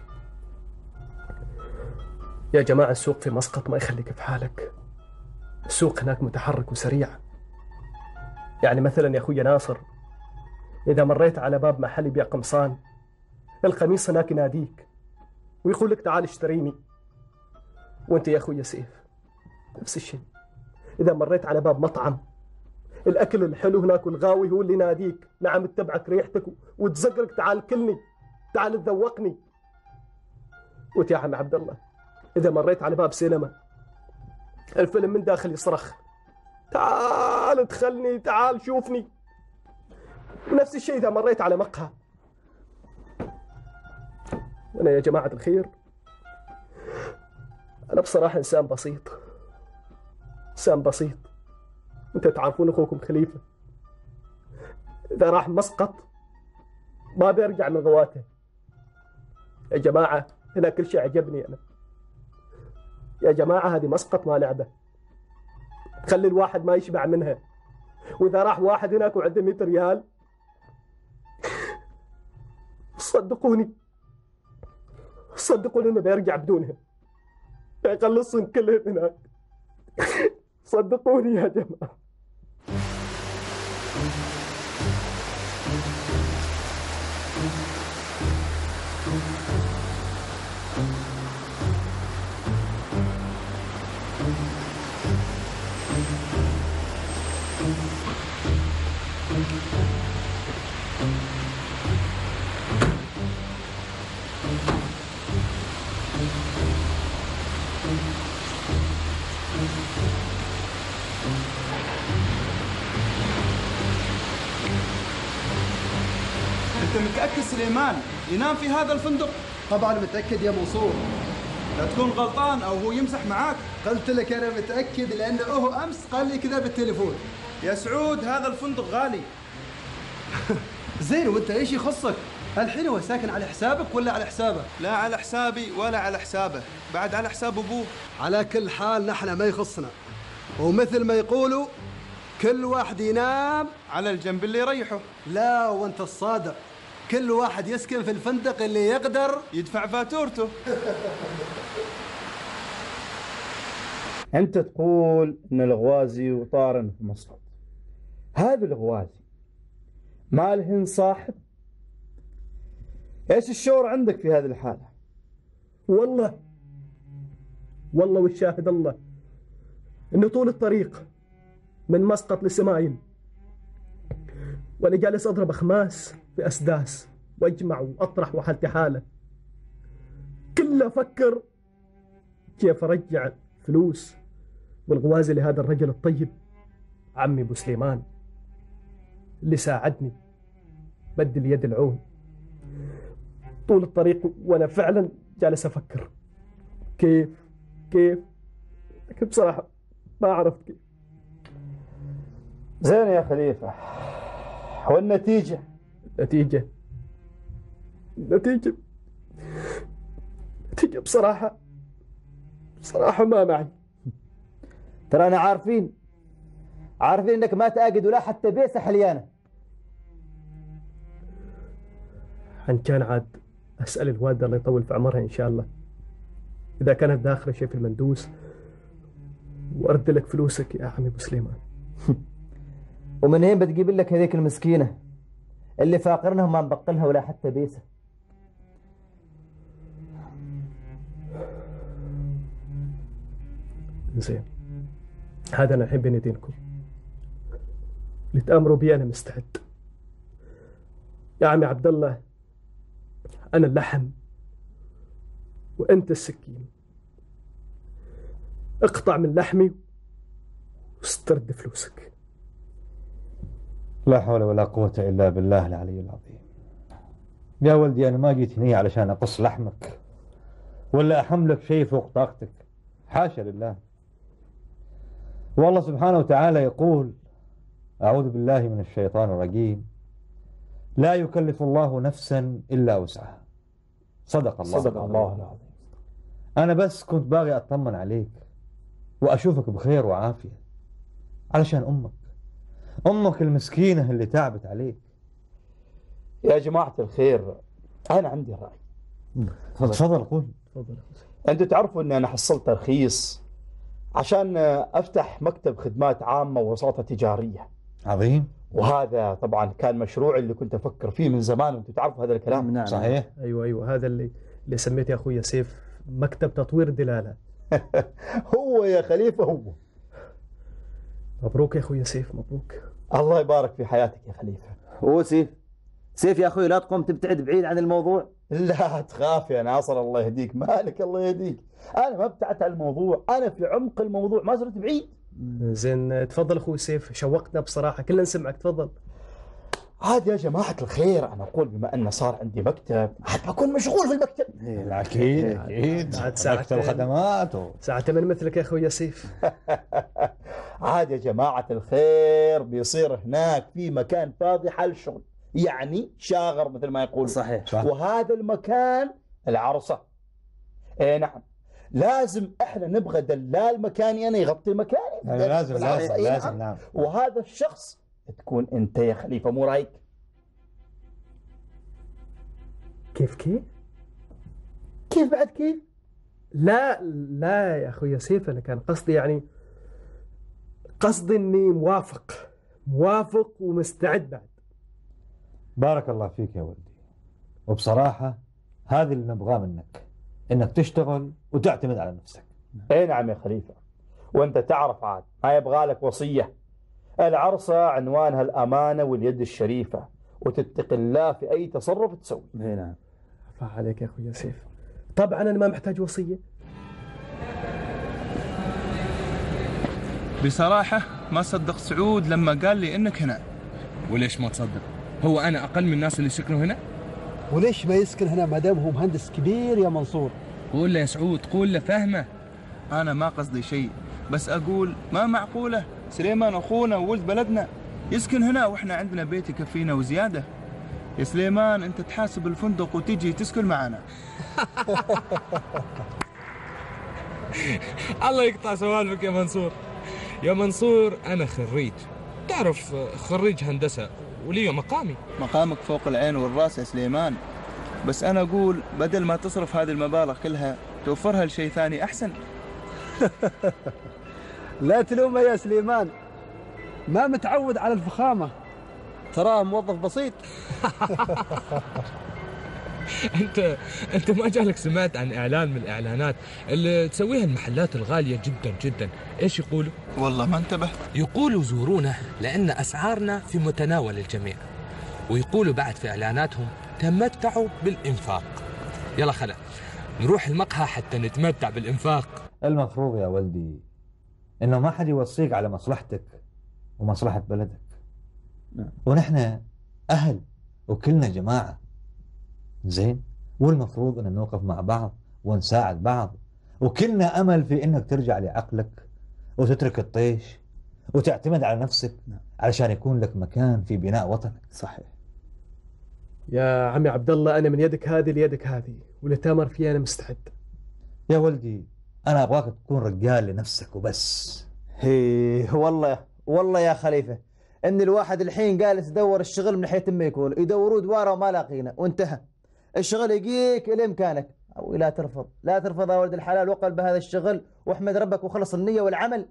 يا جماعة السوق في مسقط ما يخليك في حالك. السوق هناك متحرك وسريع. يعني مثلا يا أخوي ناصر، إذا مريت على باب محل يبيع قمصان، القميص هناك يناديك ويقول لك تعال اشتريني. وانت يا أخوي سيف نفس الشيء، إذا مريت على باب مطعم، الأكل الحلو هناك والغاوي هو اللي يناديك. نعم اتبعك ريحتك وتزقرك تعال كلني، تعال تذوقني. وانت يا عم عبد الله إذا مريت على باب سينما، الفيلم من داخل يصرخ تعال ادخلني، تعال شوفني. ونفس الشيء إذا مريت على مقهى. أنا يا جماعة الخير أنا بصراحة إنسان بسيط، أنت تعرفون أخوكم خليفة إذا راح مسقط ما بيرجع من غواته. يا جماعة هنا كل شيء عجبني أنا. يا جماعة هذه مسقط ما لعبة، خلي الواحد ما يشبع منها. وإذا راح واحد هناك وعنده 100 ريال صدقوني إنه بيرجع بدونها، يخلصهم كلهم هناك. صدقوني يا جماعة. انت متأكد سليمان ينام في هذا الفندق؟ طبعا متأكد يا منصور. لا تكون غلطان او هو يمزح معاك. قلت لك انا متأكد لانه هو امس قال لي كذا بالتليفون. يا سعود هذا الفندق غالي. زين وانت ايش يخصك؟ الحين هو ساكن على حسابك ولا على حسابه؟ لا على حسابي ولا على حسابه، بعد على حساب ابوه. على كل حال نحن ما يخصنا، ومثل ما يقولوا كل واحد ينام على الجنب اللي يريحه. لا وانت الصادق، كل واحد يسكن في الفندق اللي يقدر يدفع فاتورته. أنت تقول إن الغوازي وطارن في مسقط. هذا الغوازي ما لهن صاحب؟ إيش الشعور عندك في هذه الحالة؟ والله والشاهد الله إنه طول الطريق من مسقط لسمايل وأنا جالس أضرب أخماس في أسداس وأجمع وأطرح وحالتي حالة، كله أفكر كيف أرجع فلوس والغوازي لهذا الرجل الطيب عمي أبو سليمان اللي ساعدني بدي اليد العون طول الطريق، وأنا فعلا جالس أفكر كيف لكن بصراحة ما عرفت كيف. زين يا خليفة، والنتيجة؟ نتيجة بصراحة ما معي. ترى أنا عارفين إنك ما تأجد ولا حتى بيسة حليانة. إن كان عاد أسأل الوالدة الله يطول في عمرها إن شاء الله إذا كانت داخلة شيء في المندوس وأرد لك فلوسك يا عمي أبو سليمان. ومن هين بتجيب لك هذيك المسكينة اللي فاقرنها وما نبقلها ولا حتى بيسة. زين، هذا أنا أحب بين يدينكم اللي تأمروا بي أنا مستعد. يا عمي عبد الله، أنا اللحم وأنت السكين، اقطع من لحمي واسترد فلوسك. لا حول ولا قوة إلا بالله العلي العظيم. يا ولدي أنا ما جيت هنا علشان أقص لحمك ولا أحملك شيء فوق طاقتك، حاشا لله. والله سبحانه وتعالى يقول: أعوذ بالله من الشيطان الرجيم، لا يكلف الله نفسا إلا وسعها. صدق الله العظيم. أنا بس كنت باغي أطمن عليك وأشوفك بخير وعافية علشان أمك المسكينة اللي تعبت عليك. يا جماعة الخير، أنا عندي رأي. تفضل قول. أنتوا تعرفوا أن أنا حصلت ترخيص عشان أفتح مكتب خدمات عامة ووساطة تجارية. عظيم. وهذا طبعا كان مشروع اللي كنت أفكر فيه من زمان، وأنتوا تعرفوا هذا الكلام. نعم. صحيح. أيوة هذا اللي سميت يا أخوي سيف مكتب تطوير دلالة. هو يا خليفة هو. مبروك يا أخوي سيف، مبروك. الله يبارك في حياتك يا خليفة. هو سيف يا أخوي، لا تقوم تبتعد بعيد عن الموضوع. لا تخاف يا ناصر، الله يهديك. مالك الله يهديك، أنا ما ابتعدت عن الموضوع، أنا في عمق الموضوع، ما صرت بعيد. زين تفضل أخوي سيف، شوقتنا بصراحة، كلنا نسمعك، تفضل. عاد يا جماعة الخير، أنا أقول بما أن صار عندي مكتب عاد بكون مشغول في المكتب. أكيد مكتب خدمات ساعة من مثلك يا أخوي سيف. عاد يا جماعة الخير بيصير هناك في مكان فاضي حل شغل، يعني شاغر مثل ما يقول. صحيح. وهذا المكان العرصة. اي نعم، لازم احنا نبغى دلال مكاني انا يغطي مكاني. لازم نعم. وهذا الشخص تكون انت يا خليفة، مو رايك؟ كيف بعد كيف؟ لا يا أخوي سيف، أنا كان قصدي يعني قصدي إني موافق ومستعد بعد. بارك الله فيك يا ولدي، وبصراحة هذا اللي نبغاه منك، إنك تشتغل وتعتمد على نفسك. اي نعم يا خليفة، وانت تعرف عاد ما يبغى لك وصية. العرصة عنوانها الأمانة واليد الشريفة، وتتقي الله في أي تصرف تسوي. اي نعم. عفا عليك يا أخوي سيف، طبعا أنا ما محتاج وصية. بصراحة ما صدق سعود لما قال لي إنك هنا. وليش ما تصدق؟ هو أنا أقل من الناس اللي سكنوا هنا؟ وليش ما يسكن هنا ما دام هو مهندس كبير يا منصور؟ قول له يا سعود، قول له فهمه. أنا ما قصدي شيء، بس أقول ما معقولة سليمان أخونا وولد بلدنا يسكن هنا وإحنا عندنا بيت يكفينا وزيادة. يا سليمان أنت تحاسب الفندق وتيجي تسكن معنا. الله يقطع سوالفك يا منصور. يا منصور أنا خريج، تعرف خريج هندسة ولي مقامي. مقامك فوق العين والراس يا سليمان، بس أنا أقول بدل ما تصرف هذه المبالغ كلها توفرها لشيء ثاني أحسن. لا تلومه يا سليمان، ما متعود على الفخامة، تراه موظف بسيط. انت ما جالك سمعت عن اعلان من الاعلانات اللي تسويها المحلات الغاليه جدا جدا؟ ايش يقولوا؟ والله ما انتبه. يقولوا زورونا لان اسعارنا في متناول الجميع، ويقولوا بعد في اعلاناتهم تمتعوا بالانفاق. يلا خلا نروح المقهى حتى نتمتع بالانفاق. المفروض يا ولدي انه ما حد يوصيك على مصلحتك ومصلحه بلدك، ونحن اهل وكلنا جماعه زين، والمفروض ان نوقف مع بعض ونساعد بعض، وكلنا امل في انك ترجع لعقلك وتترك الطيش وتعتمد على نفسك علشان يكون لك مكان في بناء وطنك. صحيح يا عمي عبد الله، انا من يدك هذه ليدك هذه، واللي تامر فيه انا مستعد. يا ولدي انا ابغاك تكون رجال لنفسك وبس. هي والله يا خليفه ان الواحد الحين جالس يدور الشغل من حيث ما يكون، يدوروا دواره وما لاقينا، وانتهى الشغل يجيك لامكانك. او لا ترفض يا ولد الحلال، وقل بهذا الشغل واحمد ربك وخلص النيه والعمل.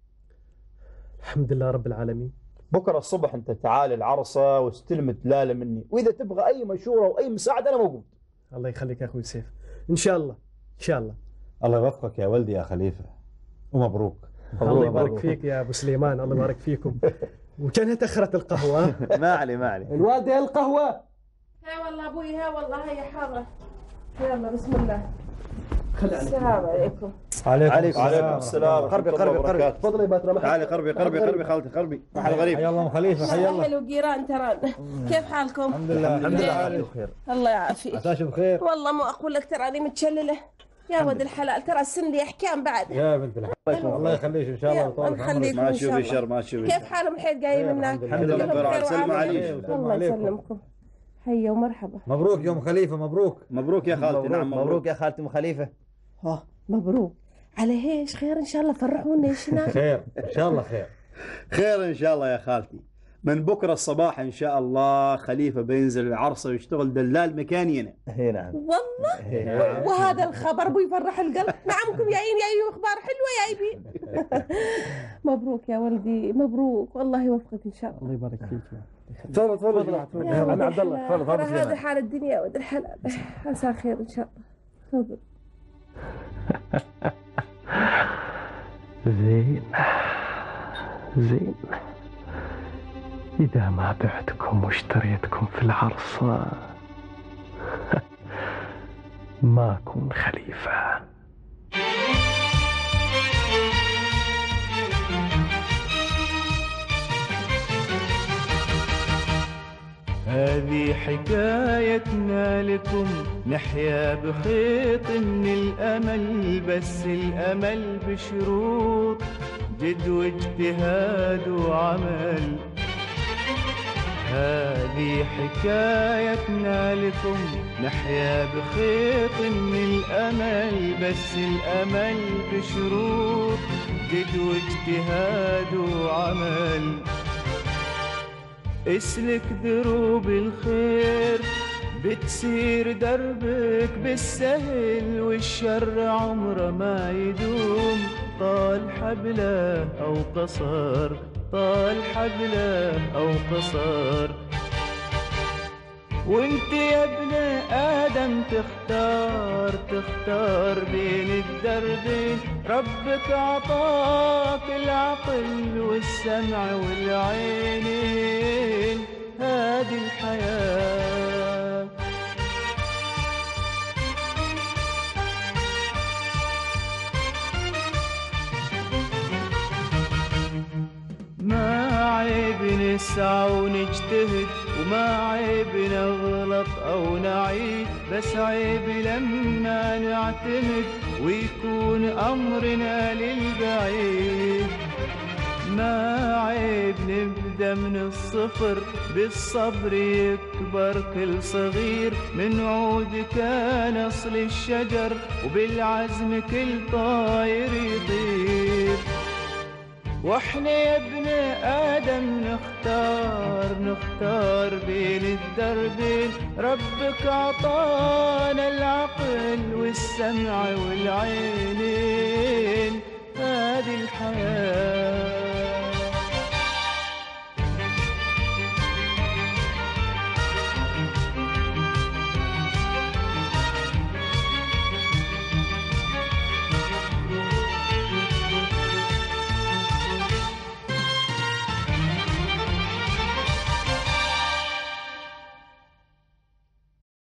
الحمد لله رب العالمين. بكره الصبح انت تعال العرصه واستلم الدلاله مني، واذا تبغى اي مشوره واي مساعده انا موجود. الله يخليك يا اخوي سيف، ان شاء الله ان شاء الله. الله يوفقك يا ولدي يا خليفه، ومبروك. الله يبارك فيك يا ابو سليمان، الله يبارك فيكم. وكانها تاخرت القهوه. ما علي الوالده القهوه. ها والله ابوي، ها والله هي حاضره. يلا بسم الله. خلي السلام عليكم. عليكم السلام. قربي تفضلي يا باترا. تعالي قربي خالتي قربي. محل غريب. حيا الله ام خليفه، حيا الله. اهلا وجيران تران، كيف حالكم؟ الحمد لله بخير. الله يعافيك. عساش بخير. والله ما اقول لك تراني متشلله يا ولد الحلال، ترى السن لي احكام بعد. يا بنت الحلال الله يخليك ان شاء الله ويطول عمرك. ما تشوفي شر ما تشوفي. كيف حالهم الحين جايين هناك؟ الحمد لله بخير. سلم عليك. الله يسلمكم. حيا ومرحبا. مبروك يا ام خليفه، مبروك يا خالتي. نعم مبروك يا خالتي ام خليفه. مبروك على هيش خير ان شاء الله، فرحونا ايش هناك. خير ان شاء الله، خير ان شاء الله يا خالتي. من بكره الصباح ان شاء الله خليفه بينزل العرصه ويشتغل دلال مكاني هنا. نعم والله وهذا الخبر بيفرح القلب. نعمكم جايين جايين اخبار حلوه جايبين. مبروك يا ولدي، مبروك والله يوفقك ان شاء الله. الله يبارك فيك. تفضل عمي عبد الله. ترى هذا حال الدنيا يا ولد الحلال، عسى خير ان شاء الله. تفضل. زين إذا ما بعتكم واشتريتكم في العرصة ما أكون خليفة. هذه حكايتنا لكم، نحيا بخيط من الأمل، بس الأمل بشروط جد واجتهاد وعمل. هذه حكايتنا لكم، نحيا بخيط من الأمل، بس الأمل بشروط جد واجتهاد وعمل. اسلك دروب الخير بتسير دربك بالسهل، والشر عمره ما يدوم، طال حبله أو قصر، طال حبله أو قصر. وانت يا ابن آدم تختار بين الدربين، ربك عطاك العقل والسمع والعينين، هذه الحياة. نسعى ونجتهد وما عيب نغلط أو نعيد، بس عيب لما نعتمد ويكون أمرنا للبعيد. ما عيب نبدأ من الصفر، بالصبر يكبر كل صغير، من عود كان أصل الشجر وبالعزم كل طاير يطير. واحنا يا ابن آدم نختار بين الدربين، ربك عطانا العقل والسمع والعينين، هذه الحياة.